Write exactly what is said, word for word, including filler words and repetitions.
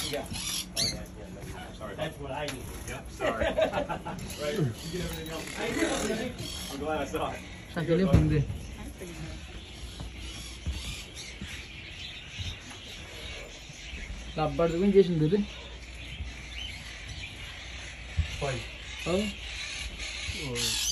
Yeah. Oh, yeah, yeah. Sorry. That's what I need. Yep, sorry. Right. You get everything else. I did. I'm glad I saw it. Sakile phone de. Labbar juga jadi sendiri. Fine. Oh.